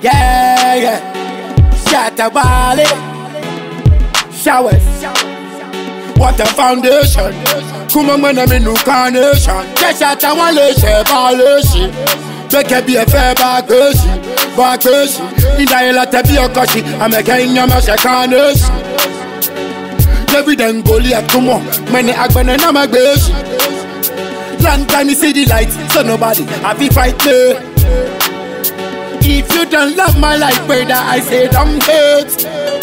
Yeah. Shatta Wale. Showers. What a foundation. Come on, man, I'm in new carnation. Just Shatta Wale, Shebale. Make be a fair backers. In the hell to be a cushy. I'm a king, I'm a carnation. Every then Goliath, come on. Many Agban and I'm a girl. Long time you see the light, so nobody have to fight me. If you don't love my life, brother, I say don't hurt.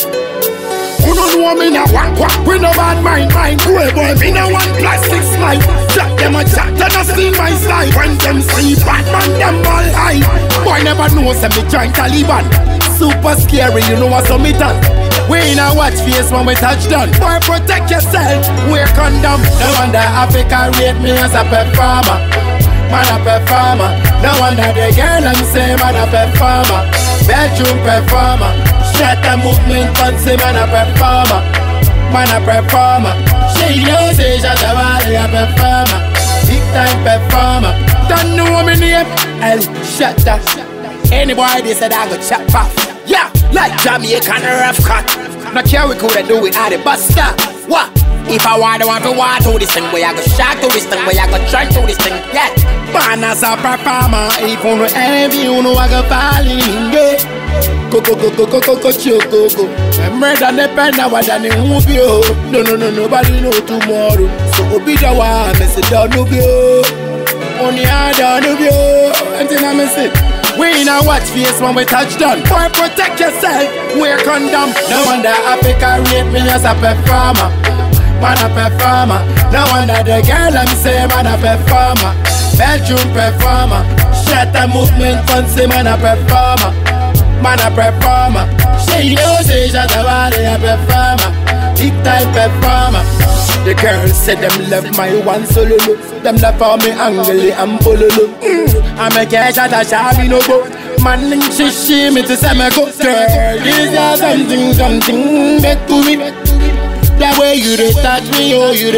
You don't know me now, walk, we no bad mind, boy, me no one plastic slide. Shot them a chat, and I steal my slide. When them see Batman, them all high. Boy never knows me join Taliban. Super scary, you know what's on me done. We in a watch face when we touch down. Boy, protect yourself, wear condom. No wonder Africa rate me as a performer. Man a performer. No wonder the girl I'm say man a performer. Bedroom performer. Shut the movement fancy man a performer. Man a performer. She knows say Shatta Wale a performer. Big time performer. Don't know me name El Shatta. Any boy they said I go chop off. Yeah, like Jamaican rough cut. Not care we coulda do it at the bus stop. What? If I want to this thing, where I go shock to this thing, where I go try to this thing, yeah. Born as a performer, if you know envy, you know I go fall in it. Go, choco. I'm ready to depend on what I need you. No, nobody know tomorrow. So be the one, I say don't know you. Only I don't know you. And then I'm saying. We in a watch face when we touch down. Boy, protect yourself, wear condom. No wonder Africa rate me as a performer. Man a performer. No wonder the girl I'm say man a performer. Bedroom performer. Shut the movement fancy man a performer. Man a performer. She knows say Shatta Wale a performer. Big time performer. The girls say them love my one solo look. Them love for me angle and pololo. I'm a cash at a shabby no go. Man she me to say me go. Girl, this is something back to me. The way you dey touch me,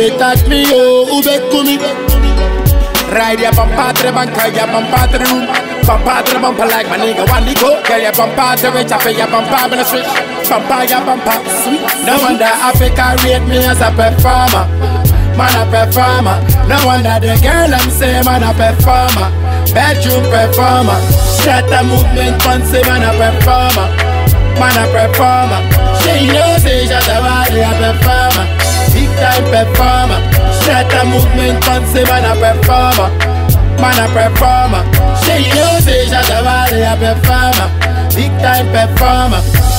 oh, back to me. Ride your bumper to the bank, your bumper to the room. Bumper to the bumper like my nigga one go. Girl, your bumper to rich, I pay your bumper in the street. Bumper, your bumper, sweet. No wonder Africa rate me as a performer. Man a performer. No wonder the girl I'm say man a performer. Bedroom performer. Shut the movement fancy man a performer. Man a performer. She knows say Shatta Wale a performer. Big time performer. Shut the movement fancy man a performer. Man a performer. She knows say Shatta Wale a performer. Big time performer.